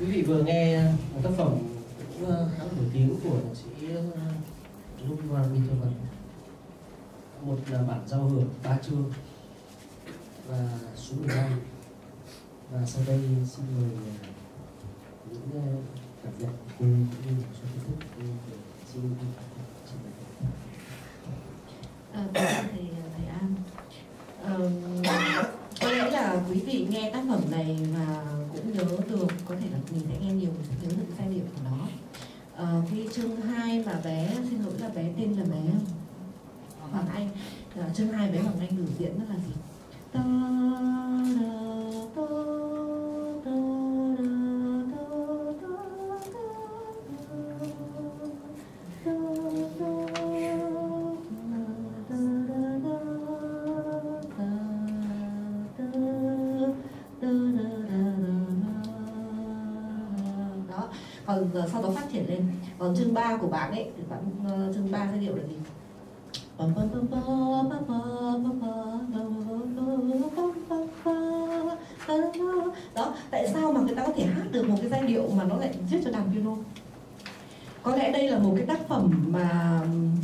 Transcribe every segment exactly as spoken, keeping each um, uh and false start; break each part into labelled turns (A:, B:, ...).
A: Quý vị vừa nghe một tác phẩm cũng khá nổi tiếng của nhạc sĩ Ludwig van Beethoven, một bản giao hưởng ba chương và số mười lăm. Và sau đây xin mời những cảm nhận cũng như số kiến thức của xin xin mời.
B: À, thầy thầy An, à, có lẽ là quý vị nghe tác phẩm này và cũng nhớ được, có thể là mình sẽ nghe nhiều nhớ được giai điệu của nó. À, cái chương hai mà bé, xin lỗi là bé tên là bé Hoàng Anh, à, chương hai bé Hoàng Anh biểu diễn đó là gì? Ta da, ta, ta, da, ta, ta, đó. Còn sau đó phát triển lên. Còn chương ba của bạn ấy, bạn uh, chương ba giai điệu là gì? Đó, tại sao mà người ta có thể hát được một cái giai điệu mà nó lại viết cho đàn piano? Có lẽ đây là một cái tác phẩm mà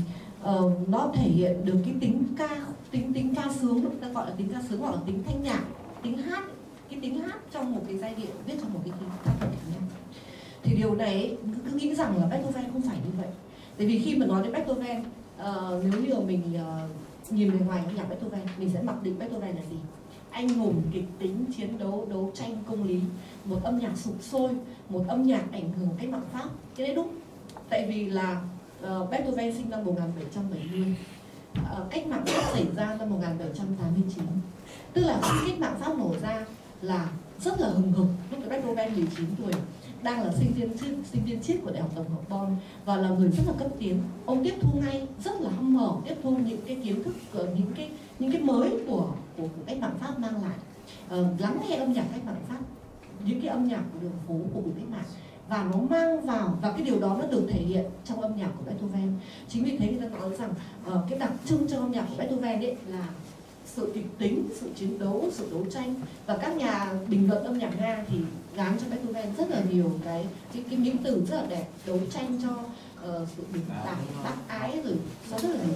B: uh, nó thể hiện được cái tính ca, tính tính ca sướng, ta gọi là tính ca sướng hoặc là tính thanh nhạc, tính hát, cái tính hát trong một cái giai điệu viết trong một cái tác phẩm khác nhau. Thì điều này cứ nghĩ rằng là Beethoven không phải như vậy. Tại vì khi mà nói đến Beethoven, uh, nếu như mình uh, nhìn bề ngoài âm nhạc Beethoven, mình sẽ mặc định Beethoven là gì? Anh hùng kịch tính, chiến đấu, đấu tranh, công lý, một âm nhạc sục sôi, một âm nhạc ảnh hưởng cách mạng Pháp. Cái đấy đúng. Tại vì là uh, Beethoven sinh năm một nghìn bảy trăm bảy mươi, uh, cách mạng Pháp xảy ra năm một nghìn bảy trăm tám mươi chín. Tức là khi cách mạng Pháp nổ ra là rất là hừng hực. Lúc đó Beethoven mười chín tuổi, đang là sinh viên sinh viên triết của Đại học Tổng hợp Bonn và là người rất là cấp tiến. Ông tiếp thu ngay, rất là hăm hở tiếp thu những cái kiến thức, những cái những cái mới của của, của cách mạng Pháp mang lại. Uh, lắng nghe âm nhạc cách mạng Pháp, những cái âm nhạc của đường phố của cuộc cách mạng, và nó mang vào, và cái điều đó nó được thể hiện trong âm nhạc của Beethoven. Chính vì thế người ta nói rằng uh, cái đặc trưng trong âm nhạc của Beethoven ấy là sự kịch tính, sự chiến đấu, sự đấu tranh. Và các nhà bình luận âm nhạc Nga thì gán cho Beethoven rất là nhiều cái cái, cái những từ rất là đẹp, đấu tranh cho uh, sự bình đẳng, bác ái, rồi nó rất là nhiều.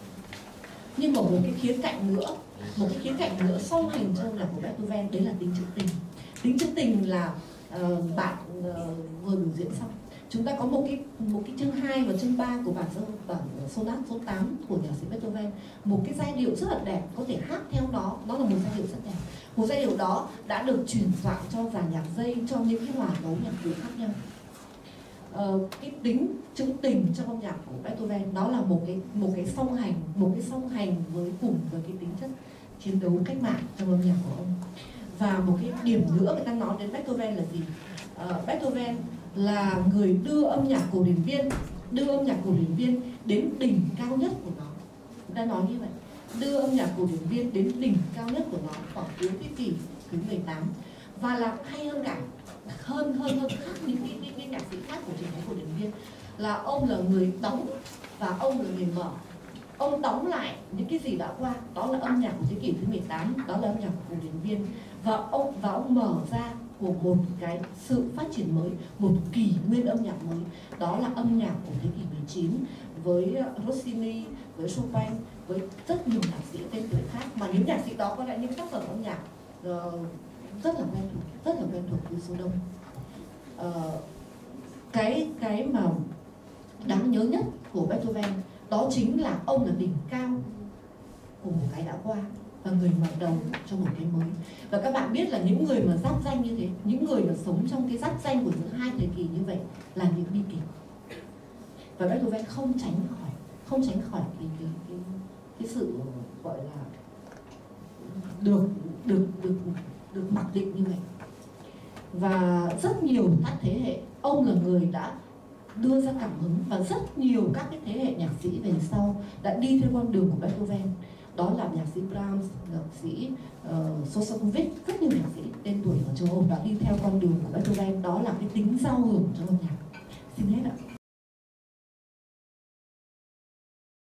B: Nhưng mà một cái khía cạnh nữa, một cái khía cạnh nữa song hành trong âm nhạc của Beethoven, đấy là tính trữ tình. Tính trữ tình là uh, bạn uh, vừa biểu diễn xong. Chúng ta có một cái một cái chương hai và chương ba của bản bản sonat số tám của nhạc sĩ Beethoven, một cái giai điệu rất là đẹp, có thể hát theo nó, nó là một giai điệu rất đẹp. Một giai điệu đó đã được chuyển soạn cho dàn nhạc dây, cho những cái hòa tấu nhạc cụ khác nhau. Ờ, cái tính trữ tình trong âm nhạc của Beethoven đó là một cái một cái song hành, một cái song hành với cùng với cái tính chất chiến đấu cách mạng trong âm nhạc của ông. Và một cái điểm nữa người ta nói đến Beethoven là gì? Uh, Beethoven là người đưa âm nhạc cổ điển viên, đưa âm nhạc cổ điển viên đến đỉnh cao nhất của nó. Người ta nói như vậy, đưa âm nhạc cổ điển viên đến đỉnh cao nhất của nó khoảng cuối thế kỷ thứ mười tám. Và là hay hơn cả, hơn hơn hơn khác những cái, cái, cái nhạc sĩ khác của truyền thống cổ điển viên, là ông là người đóng và ông là người mở. Ông đóng lại những cái gì đã qua, đó là âm nhạc của thế kỷ thứ mười tám, đó là âm nhạc của cổ điển viên, và ông và ông mở ra của một cái sự phát triển mới, một kỷ nguyên âm nhạc mới, đó là âm nhạc của thế kỷ mười chín với Rossini, với Chopin, với rất nhiều nhạc sĩ tên tuổi khác, mà những nhạc sĩ đó có lẽ những tác phẩm âm nhạc uh, rất là quen thuộc, rất là quen thuộc với số đông. Uh, cái cái mà đáng nhớ nhất của Beethoven đó chính là ông là đỉnh cao của một cái đã qua và người mở đầu cho một cái mới. Và các bạn biết là những người mà giáp danh như thế, những người mà sống trong cái giáp danh của những hai thời kỳ như vậy là những bi kịch. Và Beethoven không tránh khỏi, không tránh khỏi cái cái cái, cái sự gọi là được được được được mặc định như vậy. Và rất nhiều các thế hệ, ông là người đã đưa ra cảm hứng, và rất nhiều các cái thế hệ nhạc sĩ về sau đã đi theo con đường của Beethoven. Đó là nhạc sĩ Brahms, nhạc sĩ uh, Shostakovich, rất nhiều nhạc sĩ tên tuổi ở châu Âu đã đi theo con đường của Beethoven. Đó là cái tính giao hưởng trong âm nhạc. Xin hết ạ.